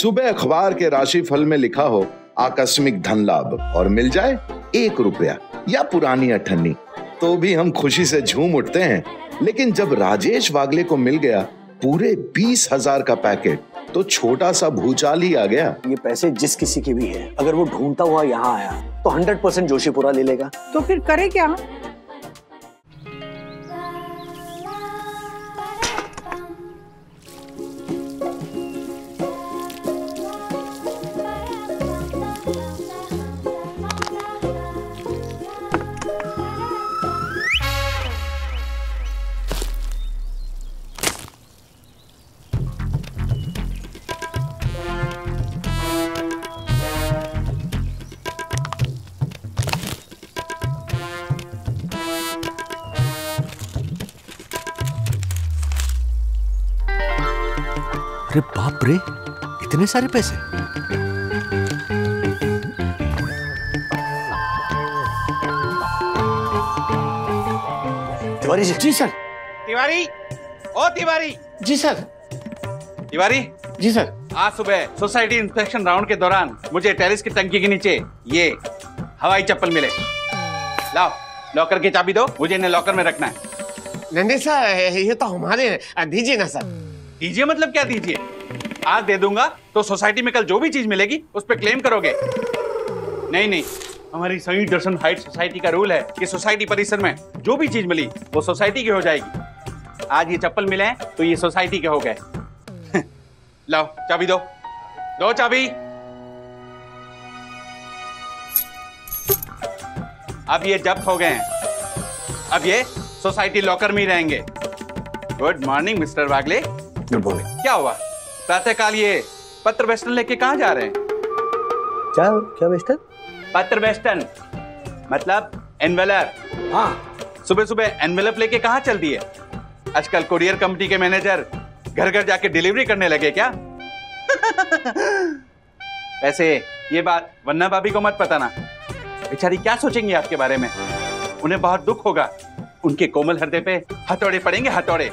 सुबह अखबार के राशिफल में लिखा हो आकस्मिक धन लाभ और मिल जाए 1 रुपया या पुरानी अठन्नी, तो भी हम खुशी से झूम उठते हैं। लेकिन जब राजेश वागले को मिल गया पूरे 20,000 का पैकेट, तो छोटा सा भूचाल ही आ गया। ये पैसे जिस किसी के भी है, अगर वो ढूंढता हुआ यहाँ आया तो 100% जोशीपुरा ले लेगा। तो फिर करे क्या? अरे बाप रे, इतने सारे पैसे! तिवारी जी। जी सर। तिवारी, ओ तिवारी। जी सर। तिवारी जी सर। आज सुबह सोसाइटी इंस्पेक्शन राउंड के दौरान मुझे टेरेस की टंकी के नीचे ये हवाई चप्पल मिले। लाओ, लॉकर की चाबी दो, मुझे इन्हें लॉकर में रखना है। नहीं सर, ये तो हमारे, दीजिए ना सर। दीजिए मतलब क्या दीजिए? आज दे दूंगा तो सोसाइटी में कल जो भी चीज मिलेगी उस पर क्लेम करोगे। नहीं, हमारी सनी दर्शन हाइट सोसाइटी का रूल है कि सोसाइटी परिसर में जो भी चीज मिली वो सोसाइटी की हो जाएगी। आज ये चप्पल मिले हैं तो ये सोसाइटी के हो गए। लाओ चाबी दो, दो चाबी। अब ये जब्त हो गए हैं, अब ये सोसाइटी लॉकर में ही रहेंगे। Good morning Mister Wagle. Good morning. क्या हुआ? प्रातःकाल ये पत्र वेस्टन लेके कहाँ जा रहे हैं? क्या वेस्टन? पत्र वेस्टन मतलब एनवेलप। हाँ, सुबह सुबह एनवेलप लेके कहाँ चल दिए? आजकल कुरियर कंपनी के मैनेजर घर घर जाके डिलीवरी करने लगे क्या? वैसे ये बात वन्ना भाभी को मत बताना, बेचारी क्या सोचेंगी आपके बारे में। उन्हें बहुत दुख होगा, उनके कोमल हृदय पे हथौड़े पड़ेंगे, हथौड़े।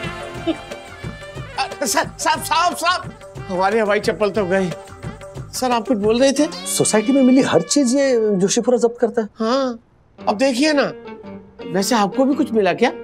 साहब, हमारी हवाई चप्पल तो गई। सर आप कुछ बोल रहे थे? सोसाइटी में मिली हर चीज ये जोशीपुरा जब्त करता है। हाँ, अब देखिए ना, वैसे आपको भी कुछ मिला क्या?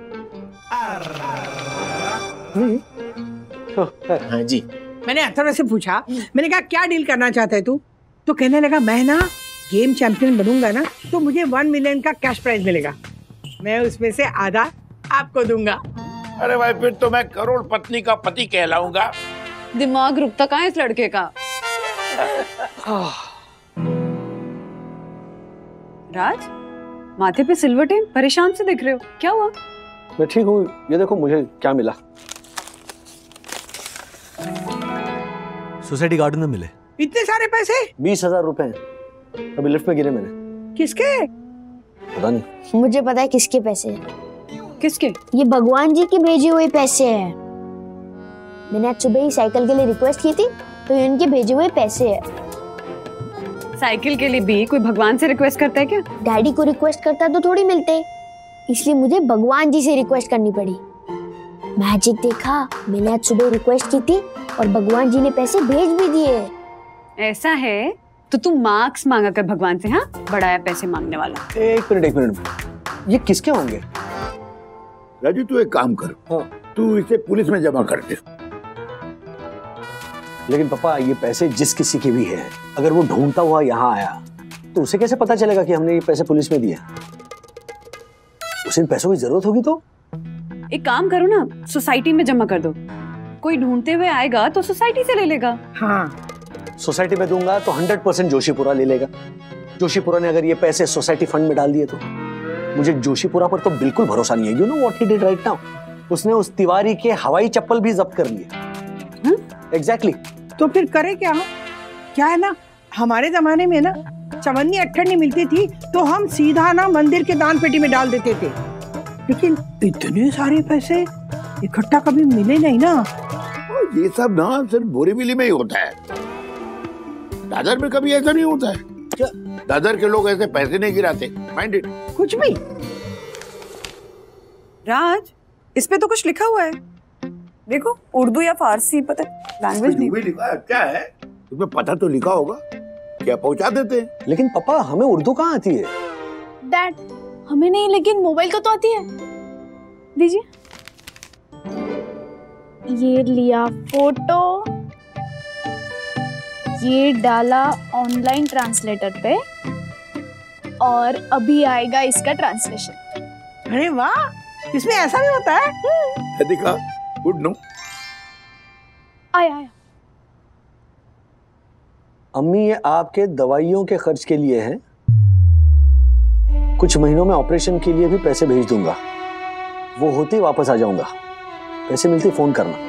हाँ जी। मैंने अथर्व से पूछा, मैंने कहा क्या डील करना चाहता है तू? तो कहने लगा मैं ना गेम चैंपियन बनूंगा ना तो मुझे 1 मिलियन का कैश प्राइज मिलेगा, मैं उसमें से आधा आपको दूंगा। अरे भाई, फिर तो मैं करोड़ पत्नी का पति कहलाऊंगा। दिमाग रुकता कहाँ है इस लड़के का? राज, माथे पे सिल्वर टेम, परेशान से दिख रहे हो, क्या हुआ? मैं ठीक हूँ, ये देखो मुझे क्या मिला। सोसाइटी गार्डन में मिले। इतने सारे पैसे? 20,000 रुपए हैं। अभी लिफ्ट में गिरे मैंने। किसके? पता नहीं। मुझे पता है किसके पैसे हैं। किसके? ये भगवान जी के भेजे हुए पैसे हैं। मैंने आज सुबह ही साइकिल के लिए रिक्वेस्ट की थी तो ये उनके भेजे हुए पैसे हैं। साइकिल के लिए भी कोई भगवान से रिक्वेस्ट करता है क्या? डैडी को रिक्वेस्ट करता तो थोड़ी मिलते, इसलिए मुझे भगवान जी से रिक्वेस्ट करनी पड़ी। मैजिक देखा, मैंने आज सुबह रिक्वेस्ट की थी और भगवान जी ने पैसे भेज भी दिए। ऐसा है तो तुम मार्क्स मांगा कर भगवान से। हाँ, बड़ा पैसे मांगने वाला। एक मिनट, ये किसके होंगे? राजू तू एक काम कर, हाँ। तू इसे पुलिस में जमा कर दे। लेकिन पापा, ये पैसे जिस किसी के भी है, अगर वो ढूंढता हुआ यहाँ आया तो उसे कैसे पता चलेगा कि हमने ये पैसे पुलिस में दिए? उसे इन पैसों की जरूरत होगी तो एक काम करो ना, सोसाइटी में जमा कर दो। कोई ढूंढते हुए आएगा तो सोसाइटी से ले लेगा। हाँ, सोसाइटी में दूंगा तो 100% जोशीपुरा ले लेगा। जोशीपुरा ने अगर ये पैसे सोसाइटी फंड में डाल दिए तो मुझे जोशीपुरा पर तो बिल्कुल भरोसा नहीं है। You know what he did right now? उसने उस तिवारी के हवाई चप्पल भी जब्त कर लिए। एग्जैक्टली। तो फिर करे क्या? क्या है ना, हमारे जमाने में ना चवन्नी अट्ठन्नी मिलती थी तो हम सीधा ना मंदिर के दान पेटी में डाल देते थे, लेकिन इतने सारे पैसे इकट्ठा कभी मिले नहीं ना। ये सब ना सिर्फ बोरीवली में ही होता है, दादर में कभी ऐसा नहीं होता है। क्या दादर के लोग ऐसे पैसे नहीं गिराते? Mind it. कुछ भी। राज, इस पे तो कुछ लिखा हुआ है, देखो, उर्दू या फारसी, पता लैंग्वेज नहीं। लिखा है क्या है? उसमें पता तो लिखा होगा, क्या पहुंचा देते हैं। लेकिन पापा हमें उर्दू कहाँ आती है? डैड हमें नहीं, लेकिन मोबाइल को तो आती है। दीजिए। ये लिया फोटो, ये डाला ऑनलाइन ट्रांसलेटर पे, और अभी आएगा इसका ट्रांसलेशन। अरे वाह, इसमें ऐसा भी होता है? देखा, गुड नो। आया। अम्मी ये आपके दवाइयों के खर्च के लिए हैं। कुछ महीनों में ऑपरेशन के लिए भी पैसे भेज दूंगा। वो होते ही वापस आ जाऊंगा। पैसे मिलते ही फोन करना।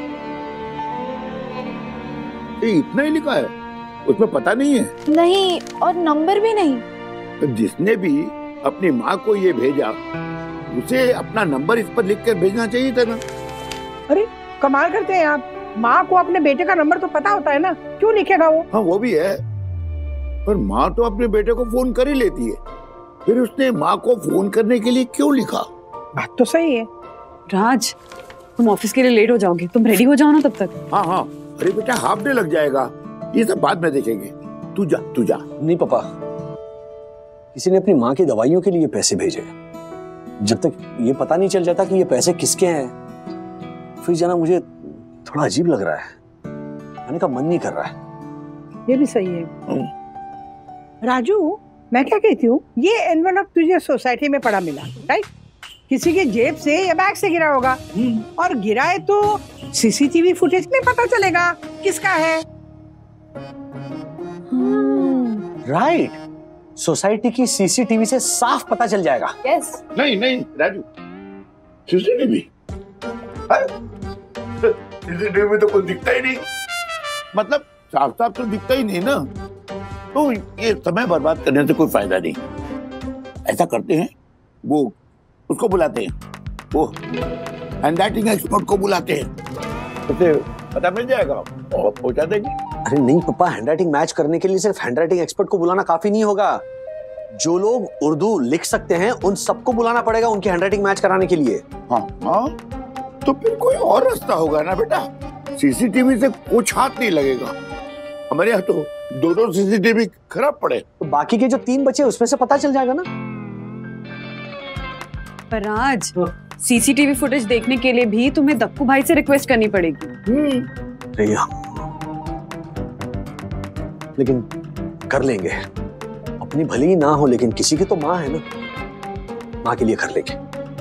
ये इतना ही लिखा है, उसमें पता नहीं है? नहीं, और नंबर भी नहीं। जिसने भी अपनी माँ को ये भेजा, उसे अपना नंबर इस पर लिख कर भेजना चाहिए था ना। अरे कमाल करते हैं आप। माँ को अपने बेटे का नंबर तो पता होता है ना, क्यों लिखेगा वो? हाँ वो भी है, पर माँ तो अपने बेटे को फोन कर ही लेती है, फिर उसने माँ को फोन करने के लिए क्यों लिखा? बात तो सही है। राज, तुम ऑफिस के लिए लेट हो जाओगे, तुम रेडी हो जाओ ना तब तक। हाँ हाँ, अरे बेटा हाफ डे लग जाएगा, ये सब बाद में देखेंगे। तू जा तू जा। नहीं पापा, किसी ने अपनी माँ की दवाइयों के लिए पैसे भेजे। जब तक ये पता नहीं चल जाता कि ये पैसे किसके हैं, फिर जाना मुझे थोड़ा अजीब लग रहा है। आने का मन नहीं कर रहा है। ये भी सही है। राजू, मैं क्या कहती हूँ, ये एनवेलप तुझे सोसाइटी में पड़ा मिला, राइट? किसी के जेब से या बैग से गिरा होगा, और गिरा है तो सीसीटीवी फुटेज में पता चलेगा किसका है। राइट, सोसाइटी की सीसीटीवी से साफ पता चल जाएगा। यस। नहीं नहीं राजू, सीसीटीवी सीसीटीवी में तो कुछ दिखता ही नहीं, मतलब साफ साफ तो दिखता ही नहीं ना, तो ये समय बर्बाद करने से कोई फायदा नहीं। ऐसा करते हैं, वो उसको बुलाते हैं, वो हैंडराइटिंग एक्सपर्ट को बुलाते हैं, उसे पता मिल जाएगा और पहुंचा देंगे। अरे नहीं पापा, हैंडराइटिंग मैच करने के लिए सिर्फ हैंडराइटिंग एक्सपर्ट को बुलाना काफी नहीं होगा। जो लोग उर्दू लिख सकते हैं उन सबको बुलाना पड़ेगा उनकी हैंडराइटिंग मैच कराने के लिए। हाँ हाँ, तो फिर कोई और रास्ता होगा ना बेटा, सीसीटीवी से कुछ हाथ नहीं लगेगा। हमारे यहाँ तो दो सीसीटीवी खराब पड़े, तो बाकी के जो 3 बचे उसमें से पता चल जाएगा ना। पर राज, सीसीटीवी फुटेज देखने के लिए भी तुम्हें दक्कू भाई से रिक्वेस्ट करनी पड़ेगी। लेकिन कर लेंगे, अपनी भली ही ना हो लेकिन किसी की तो माँ है ना, माँ के लिए कर लेंगे।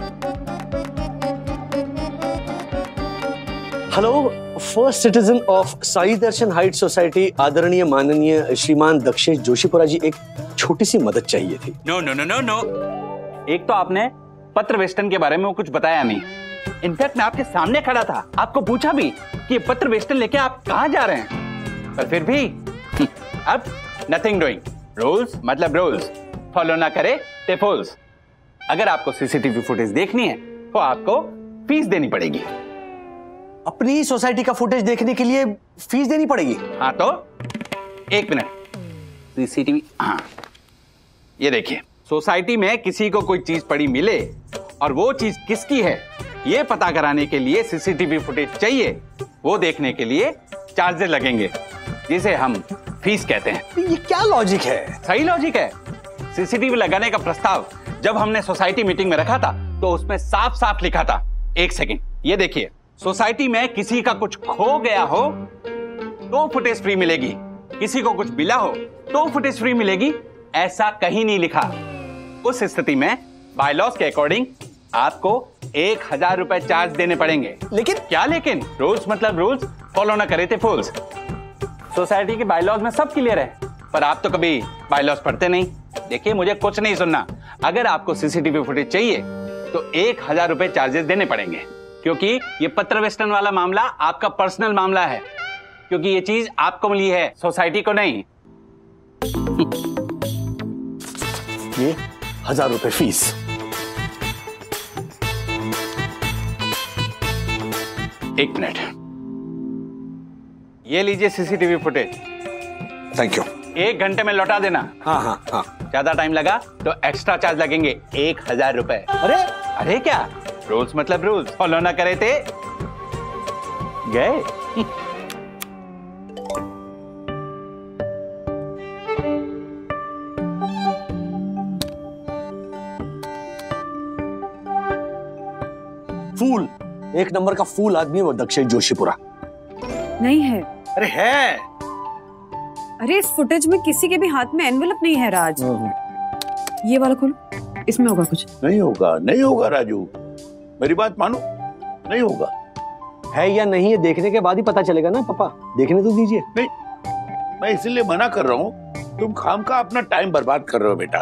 Hello, first citizen of Sai Darshan height society, आदरणीय माननीय श्रीमान दक्षेश जोशीपुरा जी, एक छोटी सी मदद चाहिए थी। No no no no no, एक तो आपने पत्र वेस्टन के बारे में वो कुछ बताया नहीं। इनफैक्ट मैं आपके सामने खड़ा था, आपको पूछा भी कि ये पत्र वेस्टन लेके आप कहाँ जा रहे हैं, पर फिर भी अब नथिंग डूइंग। रूल्स मतलब रूल्स, फॉलो ना करे ते फूल्स। अगर आपको सीसीटीवी फुटेज देखनी है तो आपको फीस देनी पड़ेगी। अपनी सोसाइटी का फुटेज देखने के लिए फीस देनी पड़ेगी? हाँ तो एक मिनट, सीसीटीवी, हाँ ये देखिए, सोसाइटी में किसी को कोई चीज पड़ी मिले और वो चीज किसकी है ये पता कराने के लिए सीसीटीवी फुटेज चाहिए। वो देखने के लिए चार्जेस लगेंगे, जिसे हम फीस कहते हैं। ये क्या लॉजिक है? सही लॉजिक है। सीसीटीवी लगाने का प्रस्ताव जब हमने सोसाइटी मीटिंग में रखा था तो उसमें साफ साफ लिखा था, एक सेकंड ये देखिए, सोसाइटी में किसी का कुछ खो गया हो तो फुटेज फ्री मिलेगी, किसी को कुछ मिला हो तो फुटेज फ्री मिलेगी, ऐसा कहीं नहीं लिखा। उस स्थिति में बायलॉज के अकॉर्डिंग आपको 1000 रुपए चार्ज देने पड़ेंगे। लेकिन क्या लेकिन? रूल्स मतलब रूल्स, फॉलो ना करे थे फूल्स। सोसाइटी के बायलॉज में सब क्लियर है, पर आप तो कभी बायलॉज पढ़ते नहीं। देखिए मुझे कुछ नहीं सुनना, अगर आपको सीसीटीवी फुटेज चाहिए तो 1000 रुपए चार्जेस देने पड़ेंगे, क्योंकि ये पत्र वेस्टन वाला मामला आपका पर्सनल मामला है, क्योंकि ये चीज आपको मिली है, सोसाइटी को नहीं। ये 1000 रुपए फीस। एक मिनट, ये लीजिए सीसीटीवी फुटेज। Thank you. 1 घंटे में लौटा देना। हाँ हाँ हाँ। ज्यादा टाइम लगा तो एक्स्ट्रा चार्ज लगेंगे 1000 रुपए। अरे अरे क्या, रूल्स मतलब रूल्स, फॉलो ना करे थे गए। एक नंबर का फूल आदमी है वो दक्षिण जोशीपुरा। नहीं है। अरे है। अरे इस फुटेज में किसी के भी हाथ में एनवेलप नहीं है राज। ये वाला खोलो, इसमें होगा कुछ। नहीं होगा, नहीं होगा राजू, मेरी बात मानो, नहीं होगा। है या नहीं है देखने के बाद ही पता चलेगा ना पापा, देखने तो दीजिए। नहीं, मैं इसलिए मना कर रहा हूँ, तुम खामखा अपना टाइम बर्बाद कर रहे हो बेटा।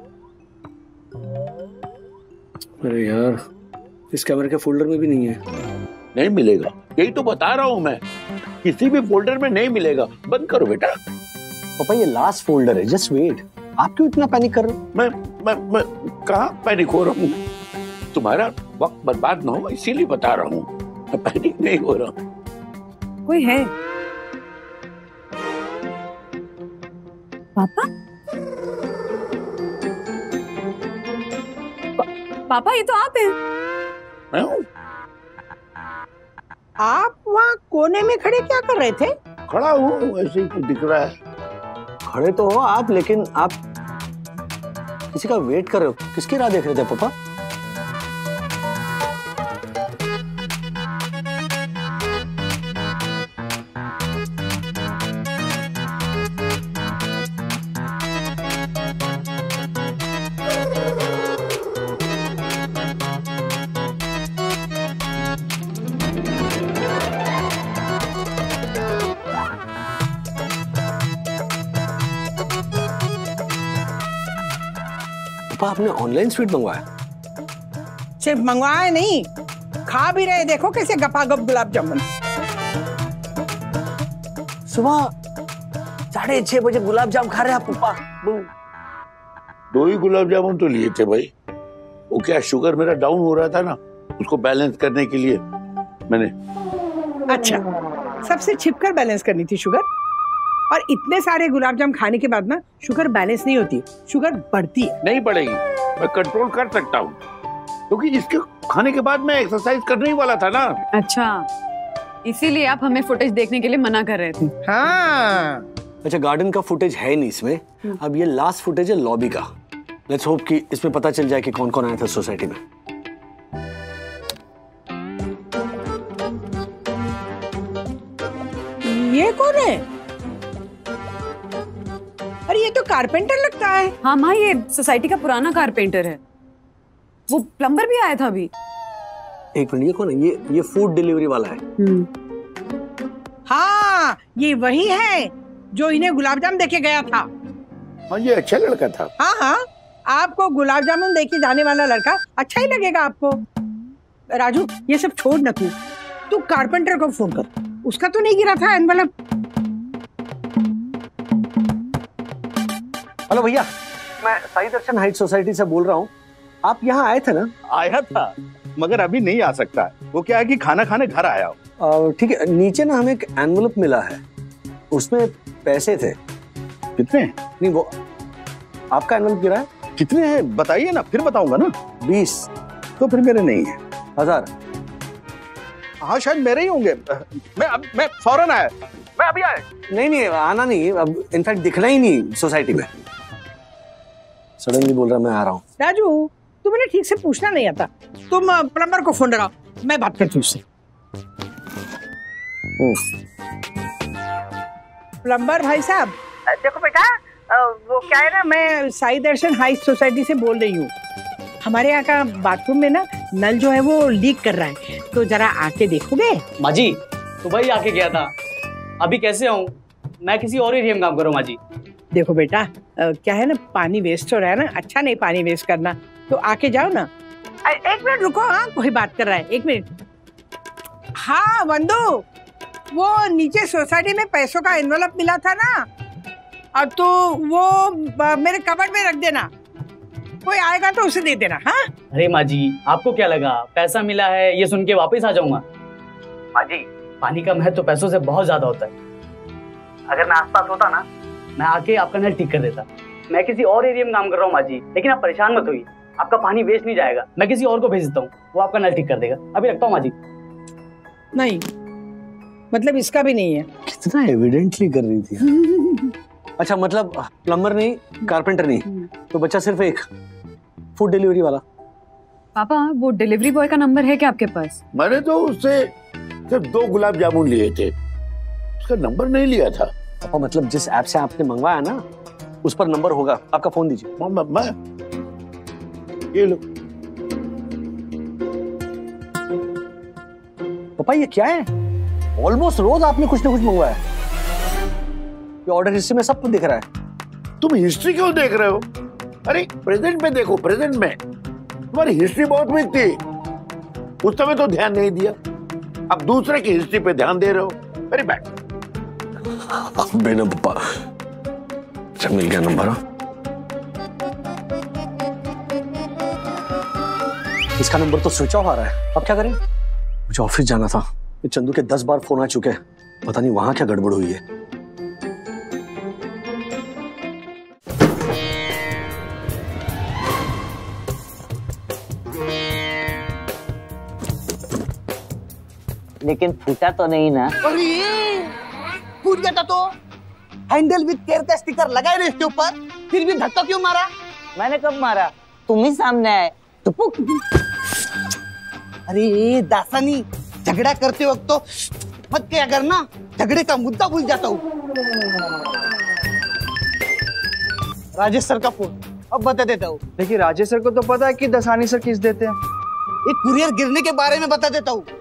अरे यार, इस कैमरे के फोल्डर में भी नहीं है। नहीं मिलेगा, यही तो बता रहा हूँ मैं, किसी भी फोल्डर में नहीं मिलेगा, बंद करो बेटा। पापा ये लास्ट फोल्डर है, जस्ट वेट। आप क्यों इतना पैनिक कर रहे हो? मैं कहाँ पैनिक हो रहा हूँ? तुम्हारा वक्त बर्बाद ना हो इसीलिए बता रहा हूँ, मैं पैनिक नहीं हो रहा। कोई है? पापा? पापा ये तो आप हैं। मैं हूँ। आप वहाँ कोने में खड़े क्या कर रहे थे? खड़ा हूँ, ऐसे ही कुछ दिख रहा है। खड़े तो हो आप, लेकिन आप किसी का वेट कर रहे हो। किसकी राह देख रहे थे पापा? आपने ऑनलाइन स्वीट मंगवाया? सिर्फ मंगवाया नहीं, खा भी रहे। देखो कैसे गपागप गुलाब जामुन। सुबह 6:30 बजे गुलाब जामुन खा रहे हैं आप पापा? 2 ही गुलाब जामुन तो लिए थे भाई। वो क्या शुगर मेरा डाउन हो रहा था ना, उसको बैलेंस करने के लिए मैंने। अच्छा, सबसे छिपकर बैलेंस करनी थी शुगर। और इतने सारे गुलाब जामुन खाने के बाद ना शुगर बैलेंस नहीं होती, शुगर बढ़ती है। नहीं बढ़ेगी, मैं कंट्रोल कर सकता हूँ, क्योंकि इसके खाने के बाद मैं एक्सरसाइज करने ही वाला था ना। अच्छा, इसीलिए आप हमें फुटेज देखने के लिए मना कर रहे थे। हाँ। अच्छा, गार्डन का फुटेज है नहीं इसमें। अब ये लास्ट फुटेज है लॉबी का। लेट्स होप कि इसमें पता चल जाए कि कौन कौन आया था सोसाइटी में। ये कौन है? अरे ये तो कारपेंटर लगता है। हाँ माँ, ये सोसाइटी का पुराना कारपेंटर है। वो प्लम्बर भी आया था अभी। एक मिनट, ये कौन है? ये फूड डिलीवरी वाला है। हाँ, ये वही है जो इन्हें गुलाब जामुन देके गया था। हाँ, ये अच्छा लड़का था। हाँ हाँ, आपको गुलाब जामुन देके जाने वाला लड़का अच्छा ही लगेगा आपको। राजू, ये सब छोड़ न, तू कारपेंटर को फोन कर। उसका तो नहीं गिरा था एनवेलप। हेलो भैया, मैं साई दर्शन हाइट सोसाइटी से बोल रहा हूँ। आप यहाँ आए थे ना? आया था, मगर अभी नहीं आ सकता। वो क्या है कि खाना खाने घर आया हो। ठीक है, नीचे ना हमें एक एनवेलप मिला है, उसमें पैसे थे। कितने? नहीं, वो आपका एनवेलप गिरा है। कितने हैं बताइए ना, फिर बताऊंगा ना। 20। तो फिर मेरे नहीं है। 1000। हाँ शायद मेरे ही होंगे। मैं फौरन आया, मैं अभी आया। नहीं आना नहीं, अब इनफैक्ट दिखना ही नहीं सोसाइटी में। सडनली बोल रहा मैं आ रहा हूँ। राजू, तुम्हें ठीक से पूछना नहीं आता। तुम प्लम्बर को फोन लगाओ, मैं बात करती हूँ उससे। प्लम्बर भाई साहब, देखो बेटा, वो क्या है ना, मैं साई दर्शन हाई सोसाइटी से बोल रही हूँ। हमारे यहाँ का बाथरूम में ना नल जो है वो लीक कर रहा है, तो जरा आके देखोगे? माँ जी, सुबह ही आके गया था, अभी कैसे आऊँ? मैं किसी और एरिया में काम कर रहा हूँ माँ जी। देखो बेटा, क्या है ना, पानी वेस्ट हो रहा है ना, अच्छा नहीं पानी वेस्ट करना, तो आके जाओ ना। 1 मिनट रुको। हाँ, कोई बात कर रहा है, 1 मिनट। हाँ वंदू, वो नीचे सोसाइटी में पैसों का एनवेलप मिला था ना, अब तो वो मेरे कबर्ड में रख देना, कोई आएगा तो उसे दे देना। हाँ? अरे माँ जी, आपको क्या लगा पैसा मिला है ये सुन के वापस आ जाऊंगा? माँ जी, पानी का महत्व तो पैसों से बहुत ज्यादा होता है। अगर मैं आसपास होता ना, मैं आके आपका नल ठीक कर देता। मैं किसी और एरिया में काम कर रहा हूँ माँ जी, लेकिन आप परेशान मत होइए, आपका पानी वेस्ट नहीं जाएगा। मैं किसी और को भेज देता हूँ, वो आपका नल ठीक कर देगा। अभी रखता हूँ माँ जी। नहीं, मतलब इसका भी नहीं है। कितना एविडेंटली कर रही थी। अच्छा, मतलब प्लम्बर नहीं, कारपेंटर नहीं, तो बच्चा सिर्फ एक फूड डिलीवरी वाला। पापा वो डिलीवरी बॉय का नंबर है क्या आपके पास? मैंने तो उससे सिर्फ 2 गुलाब जामुन लिए थे, उसका नंबर नहीं लिया था। पापा मतलब जिस ऐप से आपने मंगवाया ना उस पर नंबर होगा, आपका फोन दीजिए। मैं ये लो। पापा ये क्या है? ऑलमोस्ट रोज आपने कुछ ना कुछ मंगवाया। ये ऑर्डर हिस्ट्री में सब कुछ दिख रहा है। तुम हिस्ट्री क्यों देख रहे हो? अरे प्रेजेंट में देखो, प्रेजेंट में तुम्हारी हिस्ट्री बहुत वीक थी, उस समय तो ध्यान नहीं दिया, अब दूसरे की हिस्ट्री पे ध्यान दे रहे हो। Very bad. बेना पापा, अच्छा मिल गया नंबर। इसका नंबर तो स्विच ऑफ आ रहा है, अब क्या करें? मुझे ऑफिस जाना था, ये चंदू के 10 बार फोन आ चुके हैं, पता नहीं वहां क्या गड़बड़ हुई है। लेकिन फूटा तो नहीं ना? अरे फूट गया था तो हैंडल विद केयर का स्टिकर लगाए रहे इसके ऊपर, फिर भी धक्का क्यों मारा? मैंने कब मारा? तुम ही सामने आए। टुपुक। अरे दासानी, झगड़ा करते वक्त तो मत क्या करना, झगड़े का मुद्दा भूल जाता हूँ। राजेश सर का फोन, अब बता देता हूँ। देखिए राजेश सर को तो पता है कि दसानी सर किस देते हैं। एक कुरियर गिरने के बारे में बता देता हूँ।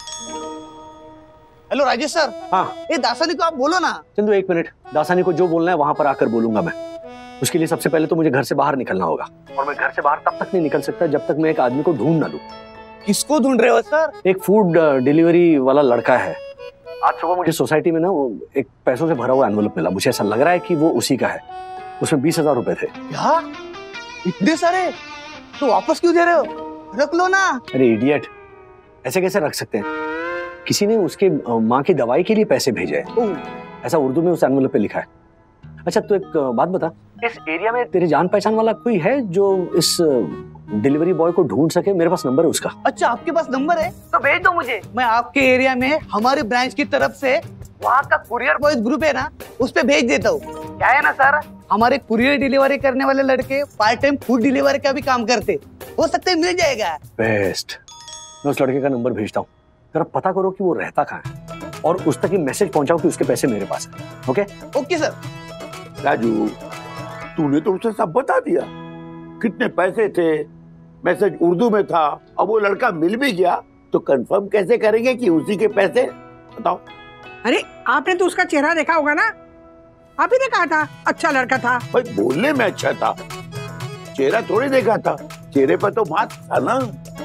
Hello Rajesh sir. हाँ। ये दासानी को आप बोलो ना। चंदू 1 मिनट, दासानी को जो बोलना है वहां पर आकर बोलूंगा मैं। उसके लिए सबसे पहले तो मुझे घर से बाहर निकलना होगा, और मैं घर से बाहर तब तक नहीं निकल सकता जब तक मैं एक आदमी को ढूंढ ना लूं। किसको ढूंढ रहे हो सर? एक फूड डिलीवरी वाला लड़का है। आज सुबह मुझे सोसाइटी में ना एक पैसों से भरा हुआ एनवलप मिला, मुझे ऐसा लग रहा है कि वो उसी का है। उसमें 20,000 रुपए थे। क्या? इतने सारे? तो वापस क्यों दे रहे हो? रख लो ना। अरे इडियट, ऐसे कैसे रख सकते हैं? किसी ने उसके माँ की दवाई के लिए पैसे भेजे हैं, ऐसा उर्दू में उस एनवलप पे लिखा है। अच्छा तो एक बात बता, इस एरिया में तेरे जान पहचान वाला कोई है जो इस डिलीवरी बॉय को ढूंढ सके? मेरे पास नंबर है उसका। अच्छा आपके पास नंबर है तो भेज दो मुझे, मैं आपके एरिया में हमारे ब्रांच की तरफ से वहाँ का कुरियर बॉयज ग्रुप है ना, उस पे भेज देता हूँ। क्या है ना सर, हमारे कुरियर डिलीवरी करने वाले लड़के पार्ट टाइम फूड डिलीवरी का भी काम करते, हो सकता है मिल जाएगा। बेस्ट, मैं उस लड़के का नंबर भेजता हूँ, जरा पता करो कि वो रहता कहाँ है और उस तक मैसेज पहुंचाओ कि उसके पैसे मेरे पास है। Okay okay sir. राजू तूने तो उसे सब बता दिया, कितने पैसे थे, मैसेज उर्दू में था, अब वो लड़का मिल भी गया तो कंफर्म कैसे करेंगे कि उसी के पैसे? बताओ। अरे आपने तो उसका चेहरा देखा होगा ना, आप ही ने कहा था अच्छा लड़का था। भाई बोलने में अच्छा था, चेहरा थोड़ी देखा था, चेहरे पर तो मास्क था ना।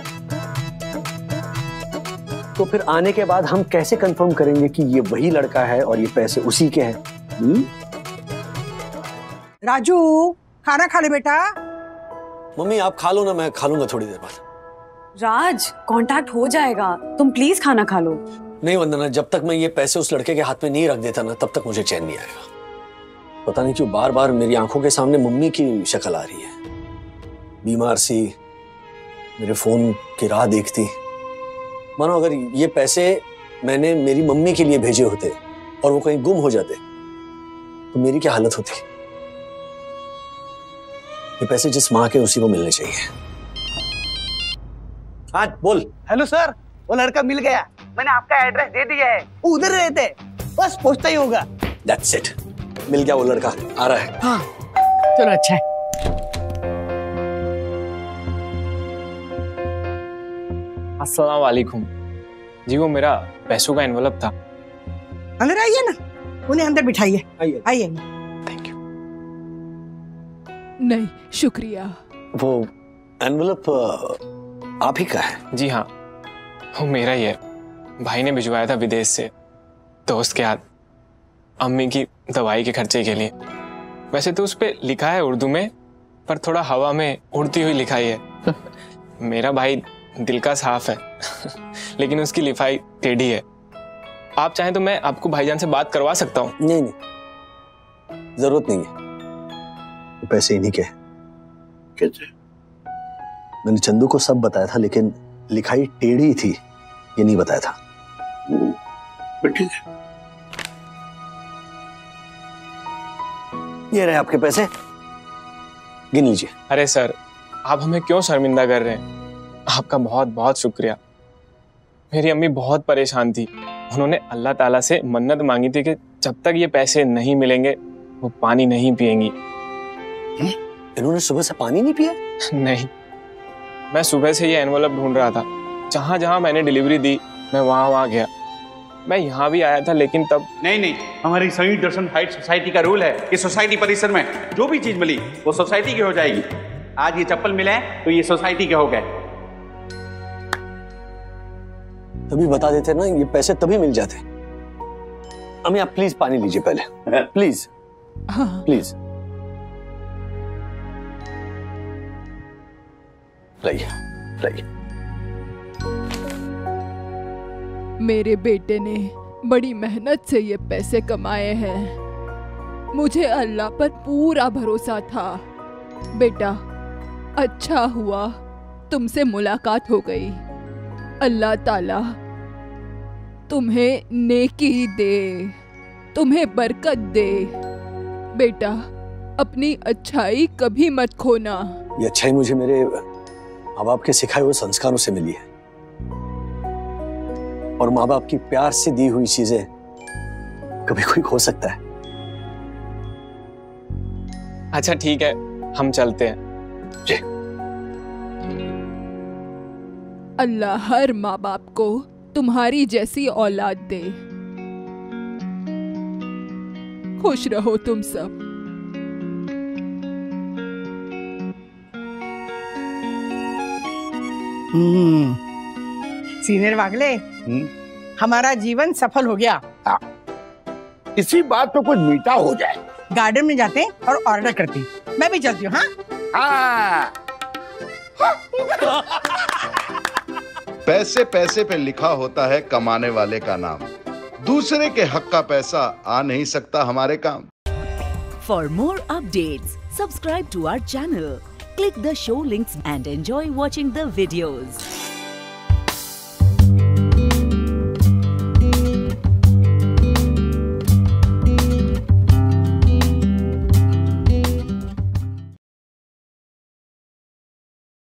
तो फिर आने के बाद हम कैसे कंफर्म करेंगे कि ये वही लड़का है और ये पैसे उसी के हैं? राजू खाना खा ले बेटा। मम्मी आप खा लो ना, मैं खा लूंगा थोड़ी देर बाद। राज कांटेक्ट हो जाएगा, तुम प्लीज खाना खा लो। नहीं वंदना, जब तक मैं ये पैसे उस लड़के के हाथ में नहीं रख देता ना तब तक मुझे चैन नहीं आएगा। पता नहीं क्यों बार बार मेरी आंखों के सामने मम्मी की शक्ल आ रही है, बीमार सी, मेरे फोन की राह देखती। मानो अगर ये पैसे मैंने मेरी मम्मी के लिए भेजे होते और वो कहीं गुम हो जाते तो मेरी क्या हालत होती। ये पैसे जिस माँ के उसी को मिलने चाहिए। हाँ बोल। हेलो सर, वो लड़का मिल गया, मैंने आपका एड्रेस दे दिया है, वो उधर रहते, बस पहुंचता ही होगा। That's it, मिल गया वो लड़का, आ रहा है। हाँ चलो अच्छा है। अस्सलाम वालेकुम जी, वो मेरा पैसों का एनवलप था। अंदर आइए ना, उन्हें अंदर बिठाइए। आइए। Thank you. नहीं शुक्रिया। वो एनवलप आप ही का है? जी हाँ, वो मेरा ही है, भाई ने भिजवाया था विदेश से दोस्त के हाथ, अम्मी की दवाई के खर्चे के लिए। वैसे तो उस पे लिखा है उर्दू में, पर थोड़ा हवा में उड़ती हुई लिखाई है। मेरा भाई दिल का साफ है लेकिन उसकी लिखाई टेढ़ी है। आप चाहें तो मैं आपको भाईजान से बात करवा सकता हूँ। नहीं नहीं जरूरत नहीं है, पैसे इन्हीं के। कैसे? मैंने चंदू को सब बताया था, लेकिन लिखाई टेढ़ी थी ये नहीं बताया था। ठीक है, ये रहे आपके पैसे, गिन लीजिए। अरे सर, आप हमें क्यों शर्मिंदा कर रहे हैं? आपका बहुत बहुत शुक्रिया। मेरी अम्मी बहुत परेशान थी। उन्होंने अल्लाह ताला से मन्नत मांगी थी कि जब तक ये पैसे नहीं मिलेंगे वो पानी नहीं पिएंगी। इन्होंने सुबह से पानी नहीं पिया? नहीं, मैं सुबह से ये एनवलप ढूंढ रहा था। जहां जहां मैंने डिलीवरी दी मैं वहां गया। मैं यहाँ भी आया था लेकिन तब नहीं, हमारी सही दर्शन हाइट सोसाइटी का रूल है कि सोसाइटी परिसर में जो भी चीज मिली वो सोसाइटी की हो जाएगी। आज ये चप्पल मिले तो ये सोसाइटी के हो गए। तभी बता देते ना, ये पैसे तभी मिल जाते। अम्मी आप प्लीज पानी लीजिए पहले, प्लीज प्लीज। लाइए। मेरे बेटे ने बड़ी मेहनत से ये पैसे कमाए हैं। मुझे अल्लाह पर पूरा भरोसा था। बेटा, अच्छा हुआ तुमसे मुलाकात हो गई। अल्लाह ताला तुम्हें नेकी दे, तुम्हें बरकत दे। बेटा, अपनी अच्छाई कभी मत खोना। ये अच्छाई मुझे मेरे माँ बाप के सिखाए हुए संस्कारों से मिली है, और माँ बाप की प्यार से दी हुई चीजें कभी कोई खो सकता है? अच्छा ठीक है, हम चलते हैं। जी। अल्लाह हर माँ बाप को तुम्हारी जैसी औलाद दे। खुश रहो तुम सब। सीनियर वागले, हमारा जीवन सफल हो गया। इसी बात पे कुछ मीठा हो जाए। गार्डन में जाते और ऑर्डर करते। मैं भी चलती हूँ। हाँ। पैसे पैसे पे लिखा होता है कमाने वाले का नाम। दूसरे के हक का पैसा आ नहीं सकता हमारे काम। For more updates, subscribe to our channel, click the show links and enjoy watching the videos.